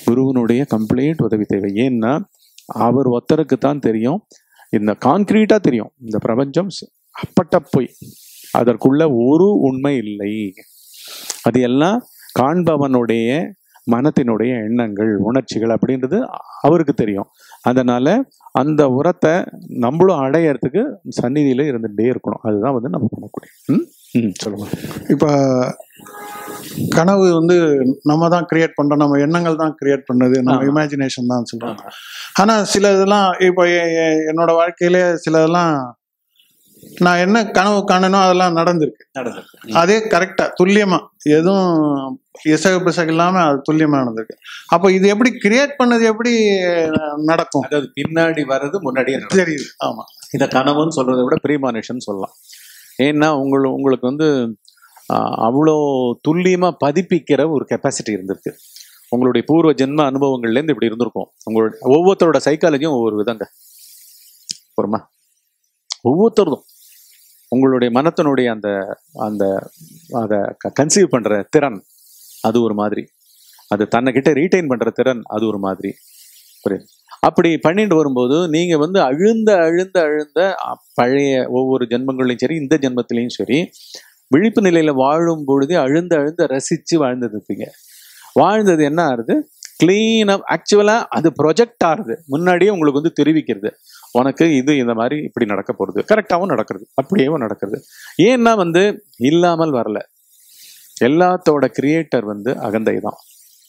குருவனுடைய கம்ப்ளீட் உதவி தேவை. ஏன்னா அவர் ஒருத்தருக்கு தான் தெரியும், இந்த கான்கிரீட்டா தெரியும் இந்த பிரபஞ்சம் அப்பட்ட போய், அதற்குள்ள ஒரு உண்மை இல்லை. அது எல்லாம் காண்பவனுடைய மனத்தினுடைய எண்ணங்கள், உணர்ச்சிகள் அப்படின்றது அவருக்கு தெரியும். அதனால அந்த உரத்தை நம்மளும் அடையறதுக்கு சந்நிதியில இருந்துட்டே இருக்கணும். அதுதான் வந்து நம்ம பண்ணக்கூடிய. சொல்லுங்க. இப்போ கனவு வந்து நம்ம தான் கிரியேட் பண்றோம், நம்ம எண்ணங்கள் தான் கிரியேட் பண்ணது, நம்ம இமேஜினேஷன் தான் சொல்றாங்க. ஆனா சில இதெல்லாம் இப்போ என்னோட வாழ்க்கையிலே சில இதெல்லாம் நான் என்ன கனவு காணணும் அதெல்லாம் நடந்திருக்கு. அதே கரெக்டா துல்லியமா, எதுவும் இசகு பிசகு இல்லாம அது துல்லியமா நடந்திருக்கு. அப்போ இது எப்படி கிரியேட் பண்ணது எப்படி நடக்கும்? அதாவது பின்னாடி வர்றது முன்னாடியே தெரியுது. ஆமா, இதை கனவுன்னு சொல்றதை விட ப்ரீமானிஷன் சொல்லலாம். ஏன்னா உங்களுக்கு வந்து அவ்வளோ துல்லியமா பதிப்பிக்கிற ஒரு கெப்பாசிட்டி இருந்திருக்கு. உங்களுடைய பூர்வ ஜென்ம அனுபவங்கள்லேருந்து இப்படி இருந்திருக்கும். உங்களோட ஒவ்வொருத்தரோட சைக்காலஜியும் ஒவ்வொரு விதங்க ஒருமா, ஒவ்வொருத்தரும் உங்களுடைய மனத்தினுடைய அந்த அந்த அதை கன்சீவ் பண்ற திறன் அது ஒரு மாதிரி, அது தன்னைக்கிட்ட ரீட்டைன் பண்ற திறன் அது ஒரு மாதிரி. புரியுது? அப்படி பண்ணிட்டு வரும்போது நீங்க வந்து அழுந்த அழுந்த அழுந்த பழைய ஒவ்வொரு ஜென்மங்களையும் சரி, இந்த ஜென்மத்திலையும் சரி, விழிப்பு நிலையில வாழும் பொழுது அழுந்த அழுந்த ரசிச்சு வாழ்ந்தது இருப்பீங்க. வாழ்ந்தது என்ன ஆகுது? கிளீனா ஆக்சுவலா அது ப்ரொஜெக்ட் ஆகுது, முன்னாடியே உங்களுக்கு வந்து தெரிவிக்கிறது, உனக்கு இது இந்த மாதிரி இப்படி நடக்க போறது, கரெக்டாகவும் நடக்கிறது, அப்படியேவும் நடக்கிறது. ஏன்னா வந்து இல்லாமல் வரல. எல்லாத்தோட கிரியேட்டர் வந்து அகந்தை தான்.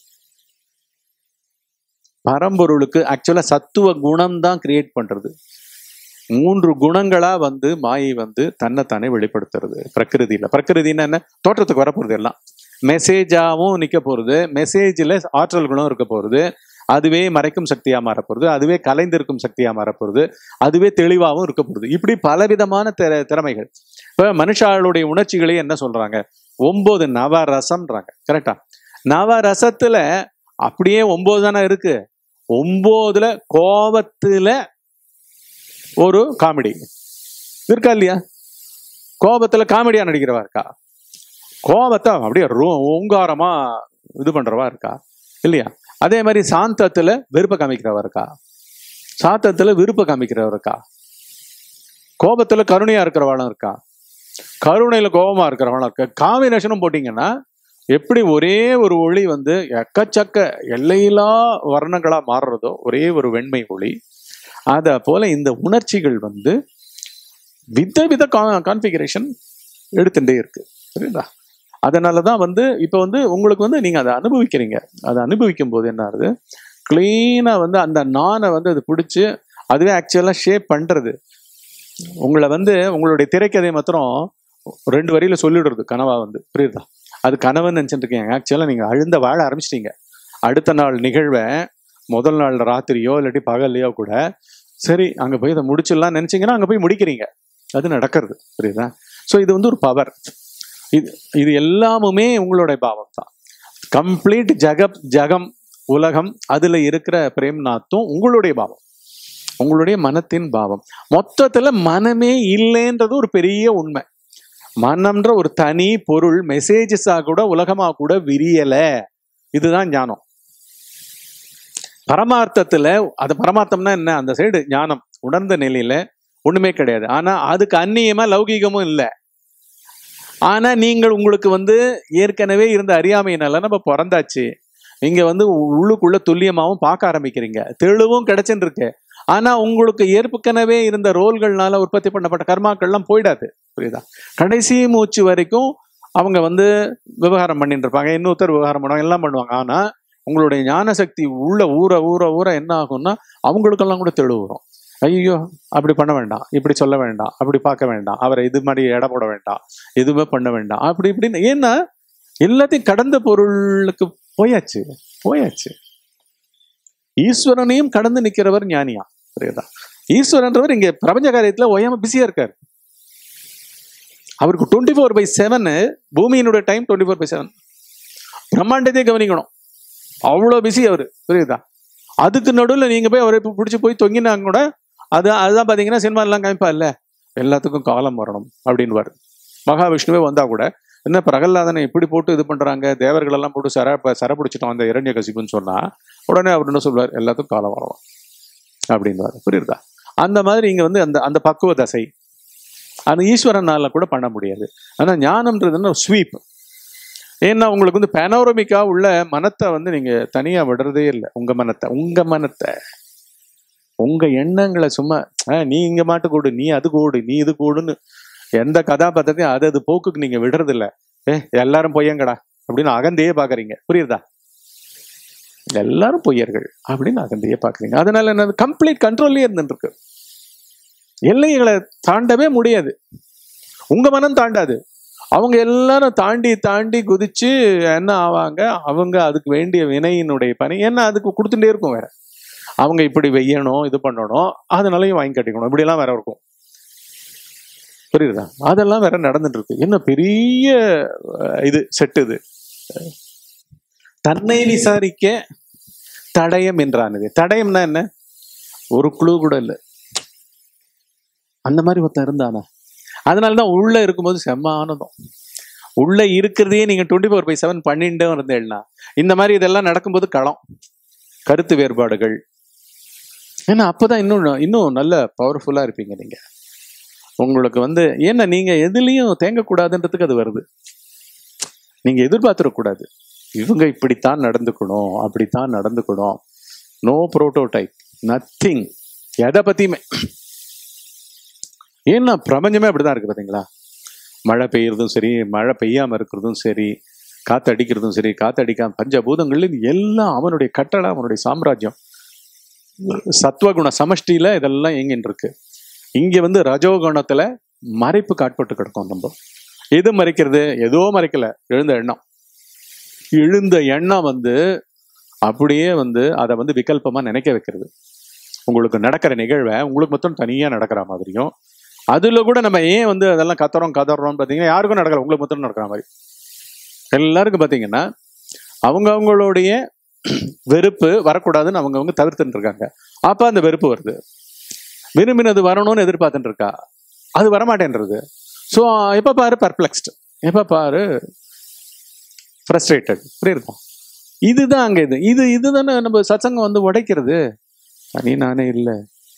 பரம்பொருளுக்கு ஆக்சுவலா சத்துவ குணம் தான் கிரியேட் பண்றது. 3 குணங்களா வந்து மாயை வந்து தன்னைத்தானே வெளிப்படுத்துறது பிரகிருதியில. பிரகிருதினா என்ன? தோற்றத்துக்கு வரப்போறது எல்லாம் மெசேஜாவும் நிக்க போறது, மெசேஜ்ல ஆற்றல் குணம் இருக்க போறது, அதுவே மறைக்கும் சக்தியா மாறப்போறது, அதுவே கலைந்திருக்கும் சக்தியா மாறப்போறது, அதுவே தெளிவாகவும் இருக்க போறது. இப்படி பலவிதமான திறமைகள். இப்ப மனுஷாளுடைய உணர்ச்சிகளே என்ன சொல்றாங்க? 9 நவரசம்ன்றாங்க. கரெக்டா? நவரசத்துல அப்படியே 9 தானே இருக்கு. 9ல கோபத்துல ஒரு காமெடி இருக்கா இல்லையா? கோபத்துல காமெடியா நடிக்கிறவா இருக்கா? கோபத்தை அப்படியே ஓங்காரமா இது பண்றவா இருக்கா இல்லையா? அதே மாதிரி சாந்தத்துல வெறுப்ப காமிக்கிறவா இருக்கா? சாந்தத்துல விருப்ப காமிக்கிறவா இருக்கா? கோபத்துல கருணையா இருக்கிறவாளும் இருக்கா? கருணையில கோபமா இருக்கிறவளும் இருக்கா? காம்பினேஷனும் போட்டீங்கன்னா எப்படி ஒரே ஒரு ஒளி வந்து எக்கச்சக்க எல்லையில்லா வர்ணங்களா மாறுறதோ, ஒரே ஒரு வெண்மை ஒளி, அத போல இந்த உணர்ச்சிகள் வந்து வித கான்ஃபிகரேஷன் எடுத்துட்டே இருக்கு. சரிங்களா? அதனாலதான் வந்து இப்ப வந்து உங்களுக்கு வந்து நீங்க அதை அனுபவிக்கிறீங்க. அதை அனுபவிக்கும் போது என்ன ஆகுது? கிளீனா வந்து அந்த நானை வந்து அது பிடிச்சி அதுவே ஆக்சுவலா ஷேப் பண்றது. உங்களை வந்து உங்களுடைய திரைக்கதை மாத்திரம் 2 வரியில சொல்லிடுறது கனவா வந்து. புரியுதா? அது கனவுன்னு நினைச்சிட்டு இருக்கீங்க. ஆக்சுவலா நீங்க அழுந்த வாழ ஆரம்பிச்சிட்டீங்க. அடுத்த நாள் நிகழ்வை முதல் நாள் ராத்திரியோ இல்லாட்டி பகல்லையோ கூட சரி அங்க போய் இதை முடிச்சிடலாம் நினைச்சீங்கன்னா அங்க போய் முடிக்கிறீங்க. அது நடக்கிறது. புரியுதா? ஸோ இது வந்து ஒரு பவர். இது எல்லாமுமே உங்களுடைய பாவம் தான். கம்ப்ளீட் ஜகம் உலகம் அதுல இருக்கிற பிரேம்நாத்தும் உங்களுடைய பாவம், உங்களுடைய மனத்தின் பாவம். மொத்தத்துல மனமே இல்லைன்றது ஒரு பெரிய உண்மை. மனம்ன்ற ஒரு தனி பொருள் மெசேஜஸா கூட உலகமா கூட விரியல. இதுதான் ஞானம். பரமார்த்தத்துல அது பரமார்த்தம்னா என்ன? அந்த சைடு ஞானம் உணர்ந்த நிலையில ஒண்ணுமே கிடையாது. ஆனா அதுக்கு அந்நியமா லௌகீகமும் இல்லை. ஆனா நீங்கள் உங்களுக்கு வந்து ஏற்கனவே இருந்த அறியாமையினால நம்ம பிறந்தாச்சு. இங்க வந்து உள்ளுக்குள்ள துல்லியமாவும் பார்க்க ஆரம்பிக்கிறீங்க, தெளிவும் கிடைச்சுன்னு இருக்கு. ஆனா உங்களுக்கு ஏற்கனவே இருந்த ரோல்கள்னால உற்பத்தி பண்ணப்பட்ட கர்மாக்கள்லாம் போயிடாது. புரியுதா? கடைசி மூச்சு வரைக்கும் அவங்க வந்து விவகாரம் பண்ணிட்டு இருப்பாங்க, இன்னொருத்தர் விவகாரம் பண்ணுவாங்க, எல்லாம் பண்ணுவாங்க. ஆனா உங்களுடைய ஞான சக்தி உள்ள ஊற ஊற ஊற என்ன ஆகும்னா அவங்களுக்கெல்லாம் கூட தெளிவு வரும். ஐயோ அப்படி பண்ண வேண்டாம், இப்படி சொல்ல வேண்டாம், அப்படி பார்க்க வேண்டாம், அவரை இது மாதிரி எடை போட வேண்டாம், எதுவுமே பண்ண வேண்டாம், அப்படி இப்படின்னு. ஏன்னா எல்லாத்தையும் கடந்த பொருளுக்கு போயாச்சு. ஈஸ்வரனையும் கடந்து நிக்கிறவர் ஞானியா. புரியுதா? ஈஸ்வரன்றவர் இங்க பிரபஞ்ச காரியத்துல ஓயாம பிஸியா இருக்காரு. அவருக்கு 24/7 பூமியினுடைய டைம் 24/7. பிரம்மாண்டத்தையே கவனிக்கணும், அவ்வளோ பிஸி அவரு. புரியுதா? அதுக்கு நடுவில் நீங்க போய் அவரை பிடிச்சி போய் தொங்கினாங்க கூட அதுதான் பாத்தீங்கன்னா சினிமா எல்லாம் காமிப்பா இல்ல, எல்லாத்துக்கும் காலம் வரணும் அப்படின்வாரு. மகாவிஷ்ணுவே வந்தா கூட என்ன பிரகல்லாதனை இப்படி போட்டு இது பண்றாங்க, தேவர்கள் எல்லாம் போட்டு சரப்பிடிச்சிட்டோம் அந்த இரண்யகசிப்புன்னு சொன்னா உடனே அவர் என்ன சொல்வார், எல்லாத்துக்கும் காலம் வரலாம் அப்படின்வாரு. புரியுதா? அந்த மாதிரி இங்க வந்து அந்த அந்த பக்குவ தசை அந்த ஈஸ்வரனால கூட பண்ண முடியாது. ஆனா ஞானம்ன்றதுன்னா ஸ்வீப். ஏன்னா உங்களுக்கு வந்து பேனோரமிக்கா உள்ள மனத்தை வந்து நீங்க தனியா விடுறதே இல்லை. உங்க மனத்தை உங்க எண்ணங்களை சும்மா நீ இங்க மாட்டு கூடு, நீ அது கூடு, நீ இது கூடுன்னு எந்த கதாபாத்திரத்தையும் அது போக்குக்கு நீங்க விடுறது இல்ல. எல்லாரும் பொய்யங்கடா அப்படின்னு அகந்தையே பாக்குறீங்க. புரியுதா? எல்லாரும் பொய்யர்கள் அப்படின்னு அகந்தையே பாக்குறீங்க. அதனால என்ன, கம்ப்ளீட் கண்ட்ரோல்லே இருந்துட்டு இருக்கு. எல்லைகளை தாண்டவே முடியாது. உங்க மனம் தாண்டாது. அவங்க எல்லாரும் தாண்டி தாண்டி குதிச்சு என்ன ஆவாங்க, அவங்க அதுக்கு வேண்டிய வினையினுடைய பணி என்ன அதுக்கு கொடுத்துட்டே இருக்கும். வேற அவங்க இப்படி வெய்யணும், இது பண்ணணும், அதனாலையும் வாங்கி கட்டிக்கணும், இப்படி எல்லாம் வேற இருக்கும். புரியுதா? அதெல்லாம் வேற நடந்துட்டு இருக்கு. என்ன பெரிய இது செட்டு. இது தன்னை விசாரிக்க தடயம் என்றானது. தடயம்னா என்ன? ஒரு குழு கூட இல்லை. அந்த மாதிரி ஒருத்தன் இருந்தானா? அதனாலதான் உள்ள இருக்கும்போது செம்ம ஆனந்தம். உள்ள இருக்கிறதையே நீங்க 24/7 பண்ணிட்டு இருந்தேன்னா இந்த மாதிரி இதெல்லாம் நடக்கும்போது களம் கருத்து வேறுபாடுகள், ஏன்னா அப்பதான் இன்னும் நல்ல பவர்ஃபுல்லா இருப்பீங்க நீங்க. உங்களுக்கு வந்து ஏன்னா நீங்க எதுலையும் தேங்கக்கூடாதுன்றதுக்கு அது வருது. நீங்க எதிர்பார்த்துடக்கூடாது இவங்க இப்படித்தான் நடந்துக்கணும், அப்படித்தான் நடந்துக்கணும். நோ புரோட்டோடைப், நத்திங், எதை பத்தியுமே. ஏன்னா பிரபஞ்சமே அப்படிதான் இருக்கு. பாத்தீங்களா? மழை பெய்யறதும் சரி, மழை பெய்யாம இருக்கிறதும் சரி, காத்து அடிக்கிறதும் சரி, காத்து அடிக்காம, பஞ்சபூதங்கள்ல எல்லாம் அவனுடைய கட்டளை, அவனுடைய சாம்ராஜ்யம். சத்வகுண சமஷ்டியில இதெல்லாம் எங்கின்னு இருக்கு. இங்க வந்து ரஜோகுணத்துல மறைப்பு காட்பட்டு கிடக்கும். நம்ம எது மறைக்கிறது? ஏதோ மறைக்கல, எழுந்த எண்ணம் வந்து அப்படியே வந்து அதை வந்து விகல்பமா நினைக்க வைக்கிறது. உங்களுக்கு நடக்கிற நிகழ்வை உங்களுக்கு மொத்தம் தனியா நடக்கிற மாதிரியும், அதுல கூட நம்ம ஏன் வந்து அதெல்லாம் கதறோம்னு பாத்தீங்கன்னா யாருக்கும் நடக்கல, உங்களுக்கு மொத்தம் நடக்கிற மாதிரி. எல்லாருக்கும் பாத்தீங்கன்னா அவங்களுடைய வெறுப்பு வரக்கூடாதுன்னு அவங்க தவிர்த்துட்டு இருக்காங்க. அப்ப அந்த வெறுப்பு வருது. விரும்பினது வரணும்னு எதிர்பார்த்துட்டு இருக்கா, அது வரமாட்டேன்றது. ஸோ எப்ப பாரு பர்ப்ளெக்ஸ்டு, எப்ப பாரு ஃப்ரஸ்ட்ரேட்டட். புரியுது? இதுதான் அங்க இதுதானே நம்ம சத்சங்கம் வந்து உடைக்கிறது. தனி நானே இல்லை,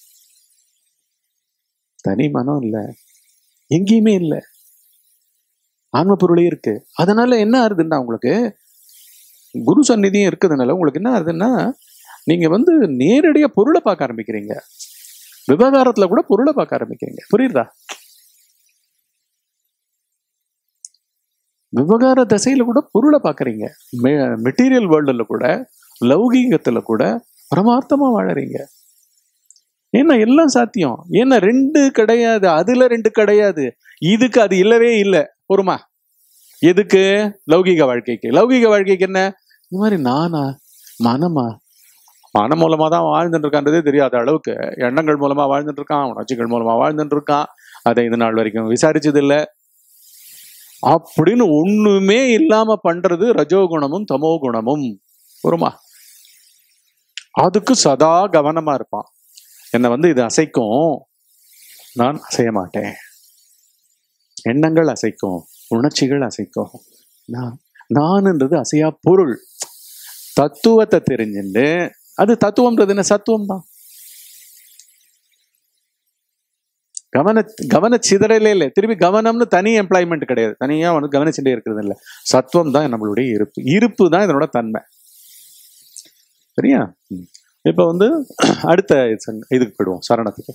தனி மனம் இல்லை, எங்கேயுமே இல்லை, ஆன்ம பொருளே இருக்கு. அதனால என்ன ஆகுதுன்னா உங்களுக்கு குரு சந்நிதியும் இருக்குதுனால உங்களுக்கு என்ன ஆகுதுன்னா நீங்க வந்து நேரடியா பொருளை பார்க்க ஆரம்பிக்கிறீங்க. விவகாரத்துல கூட பொருளை பார்க்க ஆரம்பிக்கிறீங்க. புரியுதா? விவகார தசையில கூட பொருளை பார்க்கறீங்க. மெட்டீரியல் வேர்ல்டுல கூட, லௌகீகத்துல கூட பரமார்த்தமா வாழறீங்க. ஏன்னா எல்லாம் சாத்தியம். ஏன்னா 2 கிடையாது, அதுல 2 கிடையாது, இதுக்கு அது இல்லவே இல்லை. பொறுமா எதுக்கு? லௌகீக வாழ்க்கைக்கு. லௌகீக வாழ்க்கைக்கு என்ன? இந்த மாதிரி நானா, மனமா, மனம் மூலமா தான் வாழ்ந்துட்டு இருக்கான்றதே தெரியாத அளவுக்கு எண்ணங்கள் மூலமா வாழ்ந்துட்டு இருக்கான், உணர்ச்சிகள் மூலமா வாழ்ந்துட்டு இருக்கான். அதை இது நாள் வரைக்கும் விசாரிச்சது இல்லை. அப்படின்னு ஒண்ணுமே இல்லாம பண்றது ரஜோகுணமும் தமோ குணமும். பொறுமா அதுக்கு சதா கவனமா இருப்பான். என்னை வந்து இது அசைக்கும், நான் அசைய மாட்டேன். எண்ணங்கள் அசைக்கும், உணர்ச்சிகள் அசைக்கும், நான்ன்றது அசையா பொருள். தத்துவத்தை தெரிஞ்சுட்டு, அது தத்துவம்ன்றது என்ன? சத்துவம் தான். கவன சிதறலே இல்லை. திருப்பி கவனம்னு தனி எம்ப்ளாய்மெண்ட் கிடையாது, தனியா வந்து கவனிச்சுட்டே இருக்கிறது இல்லை. சத்துவம் தான் நம்மளுடைய இருப்பு தான் இதனோட தன்மை. சரியா? இப்ப வந்து அடுத்த இதுக்கு போயிடுவோம், சரணத்துக்கு.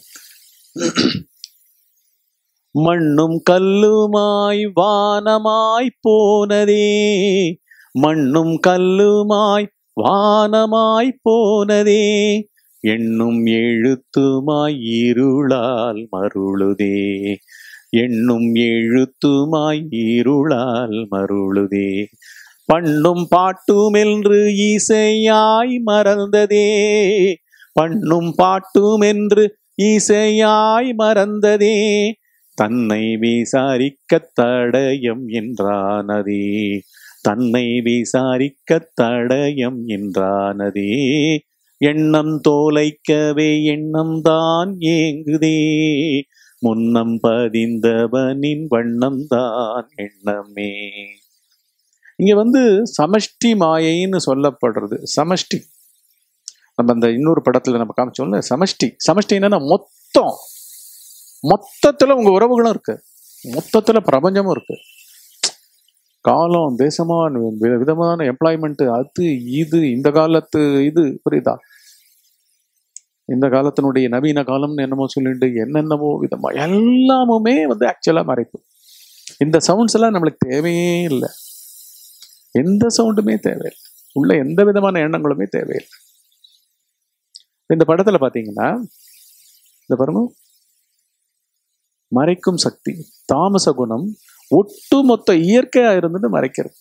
மண்ணும் கல்லுமாய் வானமாய் போனதே, மண்ணும் கல்லுமாய் வானமாய் போனதே, எண்ணும் எழுத்துமாய் இருளால் மருளுதே, எண்ணும் எழுத்துமாய் இருளால் மருளுதே, பண்ணும் பாட்டுமென்று இசையாய் மறந்ததே, பண்ணும் பாட்டுமென்று இசையாய் மறந்ததே, தன்னை விசாரிக்க தடயம் என்றானதே, தன்னை விசாரிக்க தடயம் என்றானதே, எண்ணம் தோலைக்கவே எண்ணம் தான் ஏங்குதே, முன்னம் பதிந்தவனின் வண்ணம் தான் எண்ணமே. இங்க வந்து சமஷ்டி மாயைன்னு சொல்லப்படுறது. சமஷ்டி நம்ம அந்த இன்னொரு படத்துல நம்ம காமிச்சோம்ல, சமஷ்டி. சமஷ்டி என்னன்னா மொத்தம், மொத்தத்துல உங்க உறவுகளும் இருக்கு, மொத்தத்துல பிரபஞ்சமும் இருக்கு. காலம், தேசமான விதமான எம்ப்ளாய்மெண்ட், அது இது, இந்த காலத்து இது, புரியுதா? இந்த காலத்தினுடைய நவீன காலம்னு என்னமோ சொல்லிட்டு என்னென்னமோ விதமா எல்லாமுமே வந்து ஆக்சுவலா மறைப்பு. இந்த சவுண்ட்ஸ் எல்லாம் நம்மளுக்கு தேவையே இல்லை, எந்த சவுண்டுமே தேவையில்லை, உள்ள எந்த விதமான எண்ணங்களுமே தேவையில்லை. இந்த படத்துல பாத்தீங்கன்னா இந்த பாருங்க, மறைக்கும் சக்தி, தாமச குணம் ஒட்டுமொத்த இயற்கையா இருந்தது மறைக்கிறது.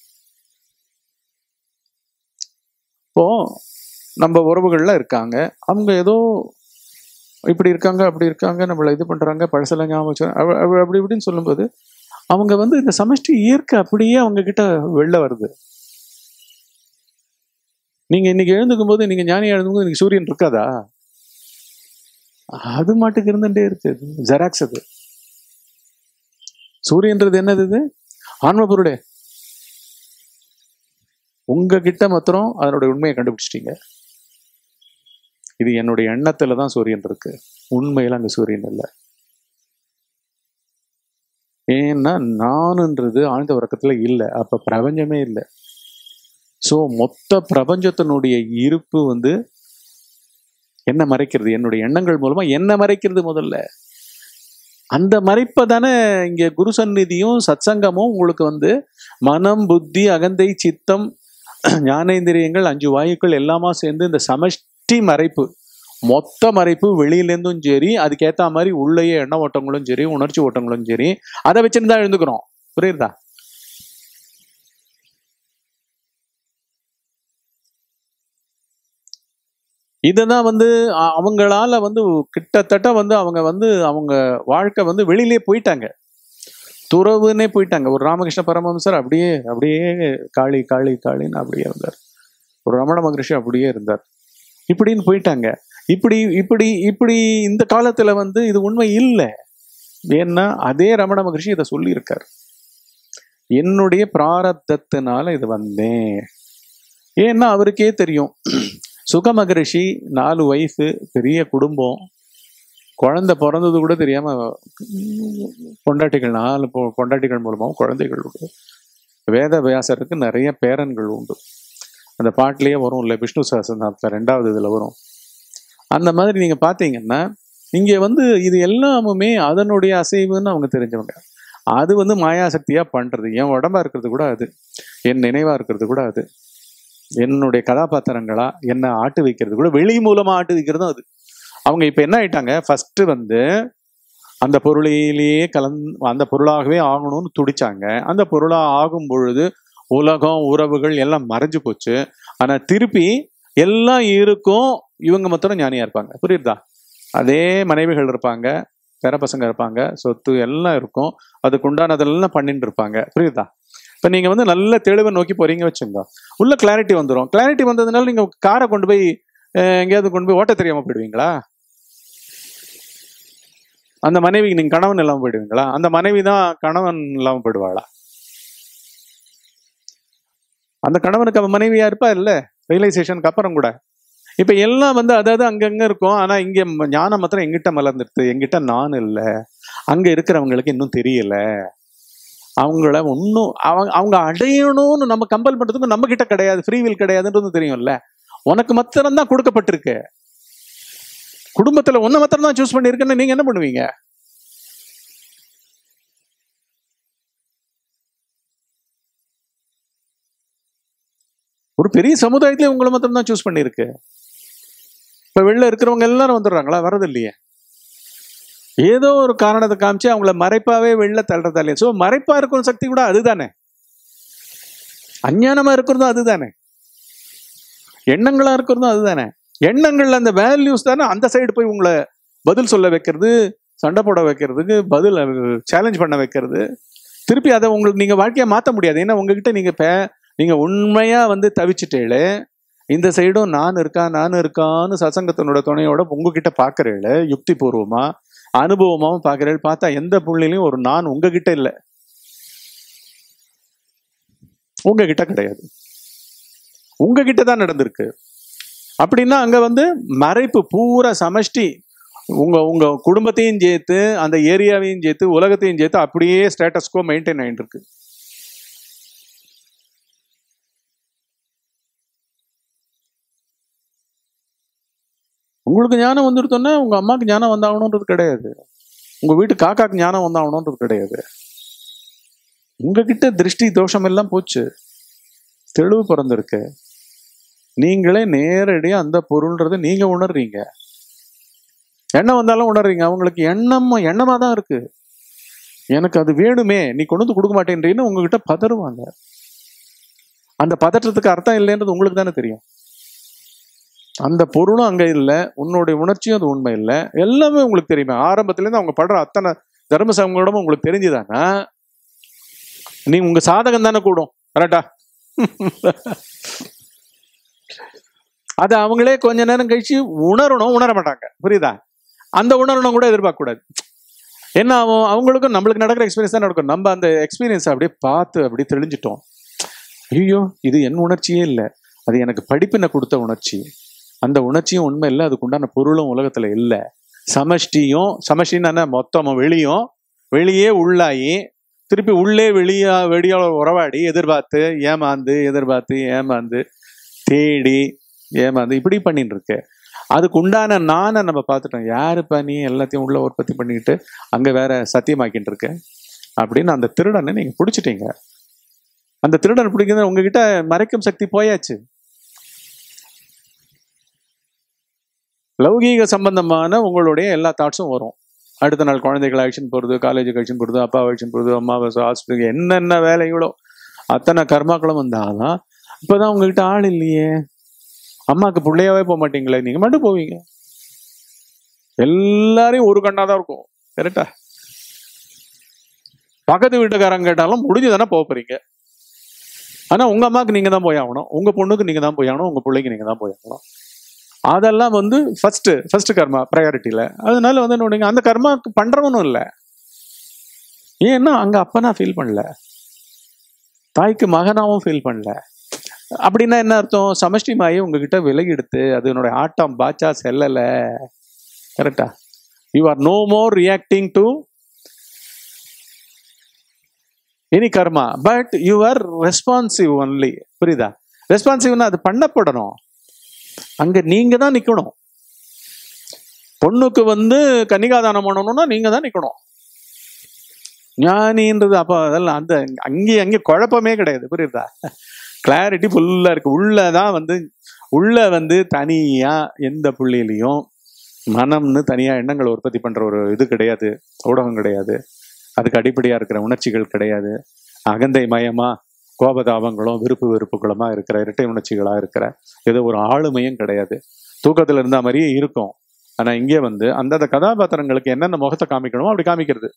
இப்போ நம்ம உறவுகள்ல இருக்காங்க, அவங்க ஏதோ இப்படி இருக்காங்க அப்படி இருக்காங்க, நம்மள இது பண்றாங்க, பழசெல்லாம் ஞாபகம் அப்படி இப்படின்னு சொல்லும்போது அவங்க வந்து இந்த சமஷ்டி இயற்கை அப்படியே அவங்க கிட்ட வெளில வருது. நீங்க இன்னைக்கு எழுந்துக்கும் போது, நீங்க ஞானியா எழுந்துக்கும் போது இன்னைக்கு சூரியன் இருக்காதா? அது மாட்டுக்கு இருந்துட்டே இருக்கு. ஜெராக்ஸ் அது. சூரியன்றது என்னது? இது ஆன்ம பொருளே. உங்ககிட்ட மாத்திரம் அதனுடைய உண்மையை கண்டுபிடிச்சிட்டீங்க. இது என்னுடைய எண்ணத்துலதான் சூரியன் இருக்கு, உண்மையில அங்க சூரியன் இல்லை. ஏன்னா நானுன்றது ஆழ்ந்த உறக்கத்துல இல்லை, அப்ப பிரபஞ்சமே இல்லை. சோ மொத்த பிரபஞ்சத்தினுடைய இருப்பு வந்து என்ன மறைக்கிறது? என்னுடைய எண்ணங்கள் மூலமா என்ன மறைக்கிறது? முதல்ல அந்த மறைப்பை தானே இங்க குரு சந்நிதியும் சத்சங்கமும் உங்களுக்கு வந்து மனம், புத்தி, அகந்தை, சித்தம், ஞானேந்திரியங்கள், 5 வாயுக்கள் எல்லாமா சேர்ந்து இந்த சமஷ்டி மறைப்பு, மொத்த மறைப்பு வெளியிலேருந்தும் சரி, அதுக்கேற்ற மாதிரி உள்ளேயே எண்ண ஓட்டங்களும் சரி, உணர்ச்சி ஓட்டங்களும் சரி, அதை வச்சுன்னு தான் எழுந்துக்கிறோம். புரியுதா? இததான் வந்து அவங்களால வந்து கிட்டத்தட்ட வந்து அவங்க வாழ்க்கை வந்து வெளியிலே போயிட்டாங்க, துறவுன்னே போயிட்டாங்க. ஒரு ராமகிருஷ்ண பரமஹம்சர் அப்படியே காளி காளி காளின்னு அப்படியே இருந்தார். ஒரு ரமண மகரிஷி அப்படியே இருந்தார். இப்படின்னு போயிட்டாங்க. இப்படி இப்படி இப்படி இந்த காலத்துல வந்து இது உண்மை இல்லை. ஏன்னா அதே ரமண மகரிஷி இதை சொல்லியிருக்கார், என்னுடைய பிராரப்தத்தினால இது வந்தேன். ஏன்னா அவருக்கே தெரியும், சுக மகரிஷி 4 வயசு, பெரிய குடும்பம், குழந்தை பிறந்தது கூட தெரியாம பொண்டாட்டிகள் 4 பொண்டாட்டிகள் மூலமாகவும் குழந்தைகள் உண்டு. வேத வியாசருக்கு நிறைய பேரன்கள் உண்டு. அந்த பாட்டிலேயே வரும் இல்லை, விஷ்ணு சஹஸ்ரநாமத்துல 2வது இதுல வரும். அந்த மாதிரி நீங்க பாத்தீங்கன்னா இங்க வந்து இது எல்லாமுமே அதனுடைய அசைவுன்னு அவங்க தெரிஞ்சவங்க. அது வந்து மாயாசக்தியா பண்றது. என் உடம்பா இருக்கிறது கூட அது, என் நினைவா இருக்கிறது கூட அது, என்னுடைய கதாபாத்திரங்களா என்ன ஆட்டு வைக்கிறது கூட வெளி மூலமா ஆட்டு வைக்கிறதும் அது. அவங்க இப்ப என்ன ஆயிட்டாங்க, ஃபர்ஸ்ட் வந்து அந்த பொருளிலேயே அந்த பொருளாகவே ஆகணும்னு துடிச்சாங்க. அந்த பொருளா ஆகும் பொழுது உலகம், உறவுகள் எல்லாம் மறைஞ்சு போச்சு. ஆனா திருப்பி எல்லாம் இருக்கும், இவங்க மாத்திரம் ஞானியா இருப்பாங்க. புரியுதா? அதே மனைவிகள் இருப்பாங்க, பேர பசங்க இருப்பாங்க, சொத்து எல்லாம் இருக்கும், அதுக்கு உண்டானதெல்லாம் பண்ணிட்டு இருப்பாங்க. புரியுதா? இப்ப நீங்க வந்து நல்ல தெளிவை நோக்கி போறீங்க வச்சுங்க, உள்ள கிளாரிட்டி வந்துடும். கிளாரிட்டி வந்ததுனால நீங்க காரை கொண்டு போய் எங்கேயாவது கொண்டு போய் ஓட்ட தெரியாம போயிடுவீங்களா? அந்த மனைவிக்கு நீங்க கணவன் இல்லாம போயிடுவீங்களா? அந்த மனைவி தான் கணவன் இல்லாம போயிடுவாளா? அந்த கணவனுக்கு அவன் மனைவியா இருப்பா இல்ல, ரியலைசேஷனுக்கு அப்புறம் கூட. இப்ப எல்லாம் வந்து அதாவது அங்கங்க இருக்கும். ஆனா இங்க ஞானம் மாத்திரம் எங்கிட்ட மலர்ந்துடுது. எங்கிட்ட நான் இல்லை, அங்க இருக்கிறவங்களுக்கு இன்னும் தெரியல. அவங்கள ஒன்னும் அவங்க அடையணும்னு நம்ம கம்பல் பண்றதுக்கு நம்ம கிட்ட கிடையாது, ஃப்ரீவில் கிடையாதுன்றது தெரியும்ல. உனக்கு மாத்திரம் தான் கொடுக்கப்பட்டிருக்கு. குடும்பத்துல ஒன்ன மாத்திரம் தான் சூஸ் பண்ணிருக்குன்னு நீங்க என்ன பண்ணுவீங்க? ஒரு பெரிய சமுதாயத்திலே உங்களை மாத்திரம் தான் சூஸ் பண்ணிருக்கு. இப்ப வெளில இருக்கிறவங்க எல்லாரும் வந்துடுறாங்களா? வரது இல்லையே. ஏதோ ஒரு காரணத்தை காமிச்சு அவங்கள மறைப்பாவே வெளில தள்ளுறதா இல்லையா? சோ மறைப்பா இருக்கிற சக்தி கூட அதுதானே, அஞ்ஞானமா இருக்கிறதும் அதுதானே, எண்ணங்களா இருக்கிறதும் அதுதானே. எண்ணங்கள்ல அந்த வேல்யூஸ் தானே அந்த சைடு போய் உங்களை பதில் சொல்ல வைக்கிறது, சண்டை போட வைக்கிறதுக்கு, பதில் சேலஞ்ச் பண்ண வைக்கிறது. திருப்பி அதை உங்களுக்கு நீங்க வாழ்க்கையா மாற்ற முடியாது. ஏன்னா உங்ககிட்ட நீங்க உண்மையா வந்து தவிச்சுட்டேளே, இந்த சைடும் நான் இருக்கான்னு சசங்கத்தினோட துணையோட உங்ககிட்ட பாக்குறேளே யுக்தி பூர்வமா, அனுபவமாவும் பாக்குறேன். பார்த்தா எந்த புள்ளிலையும் ஒரு நான் உங்ககிட்ட இல்லை, உங்ககிட்ட கிடையாது, உங்ககிட்ட தான் நடந்திருக்கு. அப்படின்னா அங்க வந்து மறைப்பு பூரா சமஷ்டி, உங்க உங்க குடும்பத்தையும் சேர்த்து அந்த ஏரியாவையும் சேர்த்து உலகத்தையும் சேர்த்து அப்படியே ஸ்டேட்டஸ்கோ மெயின்டைன் ஆயிட்டு இருக்கு. உங்களுக்கு ஞானம் வந்துருத்தோன்னா உங்க அம்மாவுக்கு ஞானம் வந்தாகணுன்றது கிடையாது, உங்க வீட்டு காக்காக்கு ஞானம் வந்தாகணுன்றது கிடையாது. உங்ககிட்ட திருஷ்டி தோஷம் எல்லாம் போச்சு, தெளிவு பிறந்திருக்கு. நீங்களே நேரடியா அந்த பொருள்ன்றதை நீங்க உணர்றீங்க. எண்ணம் வந்தாலும் உணர்றீங்க. அவங்களுக்கு எண்ணமா தான் இருக்கு. எனக்கு அது வேணுமே, நீ கொண்டு வந்து கொடுக்க மாட்டேன்றீன்னு உங்ககிட்ட பதறுவாங்க. அந்த பதற்றத்துக்கு அர்த்தம் இல்லைன்றது உங்களுக்கு தானே தெரியும். அந்த பொருளும் அங்க இல்லை, உன்னுடைய உணர்ச்சியும் அது உண்மை இல்லை, எல்லாமே உங்களுக்கு தெரியுமே. ஆரம்பத்திலேருந்து அவங்க படுற அத்தனை தர்ம சங்கடமும் உங்களுக்கு தெரிஞ்சுதானா நீ உங்க சாதகம் தானே கூடும். கரெக்டா? அது அவங்களே கொஞ்ச நேரம் கழிச்சு உணரணும், உணர மாட்டாங்க. புரியுதா? அந்த உணரணும் கூட எதிர்பார்க்க கூடாது. என்ன ஆகும், அவங்களுக்கும் நம்மளுக்கு நடக்கிற எக்ஸ்பீரியன்ஸ் தான் நடக்கும். நம்ம அந்த எக்ஸ்பீரியன்ஸ் அப்படியே பார்த்து அப்படியே தெளிஞ்சிட்டோம். ஐயோ இது என் உணர்ச்சியே இல்லை, அது எனக்கு படிப்பினை கொடுத்த உணர்ச்சி. அந்த உணர்ச்சியும் உண்மை இல்லை, அதுக்கு உண்டான பொருளும் உலகத்துல இல்லை. சமஷ்டின்னு மொத்தமும் வெளியே உள்ளாயி திருப்பி உள்ளே வெளியால உறவாடி எதிர்பார்த்து ஏமாந்து தேடி ஏமாந்து இப்படி பண்ணிட்டு இருக்கு. அதுக்கு உண்டான நானை நம்ம பார்த்துட்டோம். யாருப்பா நீ எல்லாத்தையும் உள்ள உற்பத்தி பண்ணிக்கிட்டு அங்க வேற சத்தியமாக்கிட்டு இருக்க அப்படின்னு அந்த திருடனை நீங்க பிடிச்சிட்டீங்க. அந்த திருடன் பிடிக்கிறது உங்ககிட்ட மறைக்கும் சக்தி போயாச்சு. லௌகீக சம்பந்தமான உங்களுடைய எல்லா தாட்ஸும் வரும். அடுத்த நாள் குழந்தைகள் ஆக்ஷன் போகிறது, காலேஜுக்கு ஆக்ஷன் போகிறது, அப்பா ஆக்ஷன் போகிறது, அம்மாவை ஹாஸ்பிட்டலுக்கு என்னென்ன வேலைகளோ அத்தனை கர்மாக்களும் வந்தாதான். இப்போதான் உங்ககிட்ட ஆள் இல்லையே, அம்மாவுக்கு பிள்ளையாவே போக மாட்டீங்களே, நீங்க மட்டும் போவீங்க. எல்லாரையும் ஒரு கண்ணாதான் இருக்கும். கரெக்டா? பக்கத்து வீட்டுக்காரங்க கேட்டாலும் முடிஞ்சுதானே போக போறீங்க. ஆனா உங்க அம்மாவுக்கு நீங்க தான் போய் ஆகணும், உங்க பொண்ணுக்கு நீங்க தான் போய் ஆகணும், உங்க பிள்ளைக்கு நீங்க தான் போய் ஆகணும். அதெல்லாம் வந்து ஃபர்ஸ்ட் கர்மா ப்ரையாரிட்டியில. அதனால வந்து அந்த கர்மா பண்றவனும் இல்லை. ஏன்னா அங்க அப்பனா ஃபீல் பண்ணல, தாய்க்கு மகனாவும் ஃபீல் பண்ணல. அப்படின்னா என்ன அர்த்தம்? சமஷ்டி மாயை உங்ககிட்ட விலகி எடுத்து அதனுடைய ஆட்டம் பாச்சா செல்லல. கரெக்டா? You are no more reacting to any karma, but you are responsive only. புரியுதா? ரெஸ்பான்சிவ்னா அது பண்ணப்படணும். அங்க நீங்க தான் நிக்கணும். பொண்ணுக்கு வந்து கன்னிகாதானம் பண்ணணும்னா நீங்க தான் நிக்கணும். ஞானின்றது அப்ப அதெல்லாம் அந்த அங்கே குழப்பமே கிடையாது. புரியுதா? கிளாரிட்டி ஃபுல்லா இருக்கு. உள்ள வந்து தனியா எந்த புள்ளியிலையும் மனம்னு தனியா எண்ணங்களை உற்பத்தி பண்ற ஒரு இது கிடையாது, ஊடகம் கிடையாது. அதுக்கு அடிப்படையா இருக்கிற உணர்ச்சிகள் கிடையாது. அகந்தை மயமா கோபதாபங்களும் விருப்பு வெறுப்புகளுமா இருக்கிற இரட்டை உணர்ச்சிகளா இருக்கிற ஏதோ ஒரு ஆளுமையும் கிடையாது. தூக்கத்துல இருந்த மாதிரியே இருக்கும். ஆனா இங்கே வந்து அந்தந்த கதாபாத்திரங்களுக்கு என்னென்ன முகத்தை காமிக்கணுமோ அப்படி காமிக்கிறது.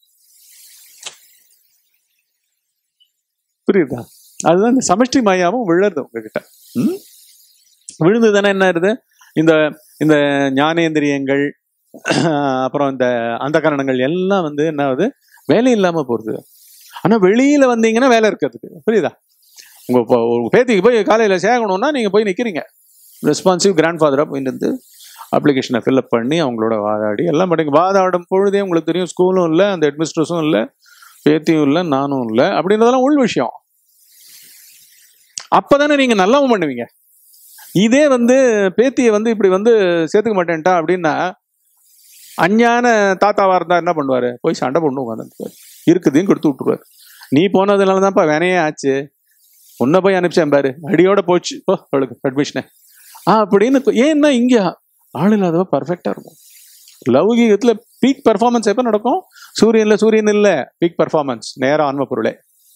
புரியுதா? அதுதான் இந்த சமஷ்டி மாயாவும் விழுறது உங்ககிட்ட. விழுந்துதானே என்ன ஆயிருது? இந்த ஞானேந்திரியங்கள் அப்புறம் இந்த அந்த கரணங்கள் எல்லாம் வந்து என்ன ஆகுது? வேலை இல்லாம போறது. ஆனா வெளியில வந்தீங்கன்னா வேலை இருக்கிறதுக்கு. புரியுதா? உங்க பேத்திக்கு போய் காலையில சேர்க்கணும்னா நீங்க போய் நிக்கிறீங்க. ரெஸ்பான்சிவ் கிராண்ட் ஃபாதரா போயிட்டு வந்து அப்ளிகேஷனை ஃபில்அப் பண்ணி அவங்களோட வாதாடி எல்லாம் பண்ணுங்க. வாதாடும் பொழுதே உங்களுக்கு தெரியும், ஸ்கூலும் இல்லை, அந்த ஹெட்மிஸ்ட்ரஸும் இல்லை, பேத்தியும் இல்லை, நானும் இல்லை அப்படின்றதெல்லாம் உள் விஷயம். அப்பதானே நீங்க நல்லாவும் பண்ணுவீங்க. இதே வந்து பேத்தியை வந்து இப்படி வந்து சேர்த்துக்க மாட்டேன்ட்டா அப்படின்னா அஞ்ஞான தாத்தாவா இருந்தா என்ன பண்ணுவாரு? போய் சண்டை பண்ணு உட்காந்து இருக்குதையும் கொடுத்து விட்டுருவாரு. நீ போனதுனாலதான்ப்பா வேணையே ஆச்சு, உன்னை போய் அனுப்பிச்சேன் பாரு, அடியோட போச்சு ஓ அவளுக்கு அட்மிஷனு அப்படின்னு. ஏன்னா இங்க ஆள் இல்லாதவ பர்ஃபெக்டா இருக்கும். லௌகீகத்துல பீக் பெர்ஃபார்மன்ஸ் எப்ப நடக்கும்? சூரியன் இல்ல பீக் பெர்ஃபார்மன்ஸ் நேரம் ஆன்ம பொருளே.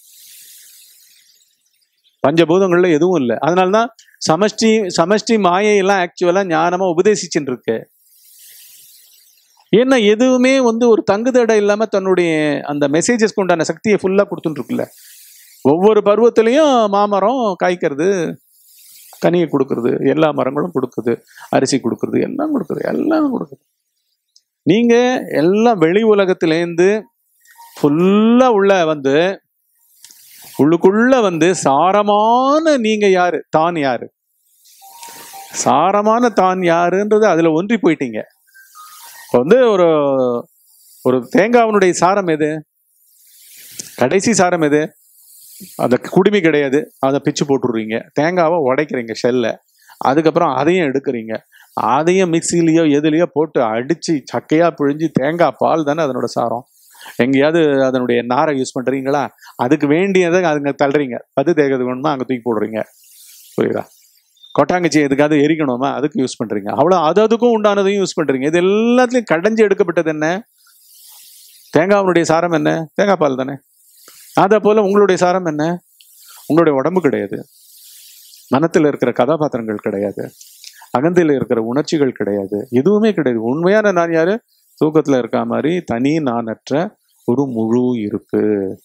பஞ்சபூதங்கள்ல எதுவும் இல்லை. அதனாலதான் சமஷ்டி மாயையெல்லாம் ஆக்சுவலா ஞானமா உபதேசிச்சுட்டு இருக்கு. ஏன்னா எதுவுமே வந்து ஒரு தங்குதடை இல்லாம தன்னுடைய அந்த மெசேஜஸ்க்கு உண்டான சக்தியை ஃபுல்லா கொடுத்துட்டு இருக்குல்ல. ஒவ்வொரு பருவத்திலையும் மாமரம் காய்க்கிறது, கனியை கொடுக்கறது, எல்லா மரங்களும் கொடுக்குது, அரிசி கொடுக்கறது, எல்லாம் கொடுக்குது. நீங்க எல்லாம் வெளி உலகத்திலேருந்து ஃபுல்லா உள்ள வந்து உள்ளுக்குள்ள வந்து சாரமான நீங்க யாரு, தான் யாரு, சாரமான தான் யாருன்றது அதுல ஒன்றி போயிட்டீங்க. இப்போ வந்து ஒரு ஒரு தேங்காவனுடைய சாரம் எது, கடைசி சாரம் எது? அந்த குடுமி கிடையாது, அதை பிச்சு போட்டுடுறீங்க, தேங்காவை உடைக்கிறீங்க ஷெல்ல, அதுக்கப்புறம் அதையும் எடுக்கிறீங்க, அதையும் மிக்சிலேயோ எதுலேயோ போட்டு அடிச்சு சக்கையா பிழிஞ்சு தேங்காய் பால் தானே அதனோட சாரம். எங்கேயாவது அதனுடைய நாரை யூஸ் பண்றீங்களா? அதுக்கு வேண்டியதை அதுங்க தள்ளுறீங்க, பது தேய்க்கிறது வேணுமா அங்கே தூக்கி போடுறீங்க, புரியுதா? கொட்டாங்கச்சி எதுக்காவது எரிக்கணுமா அதுக்கு யூஸ் பண்றீங்க, அவ்வளோ அதுக்கும் உண்டானதையும் யூஸ் பண்றீங்க. இது எல்லாத்துலையும் கடைஞ்சி எடுக்கப்பட்டது என்ன? தேங்காவுடைய சாரம் என்ன? தேங்காய் பால் தானே. அதை போல உங்களுடைய சாரம் என்ன? உங்களுடைய உடம்பு கிடையாது, மனத்தில் இருக்கிற கதாபாத்திரங்கள் கிடையாது, அகந்தையில் இருக்கிற உணர்ச்சிகள் கிடையாது, எதுவுமே கிடையாது. உண்மையான நான் யாரு? தூக்கத்துல இருக்க மாதிரி தனி நானற்ற ஒரு முழு இருப்பு.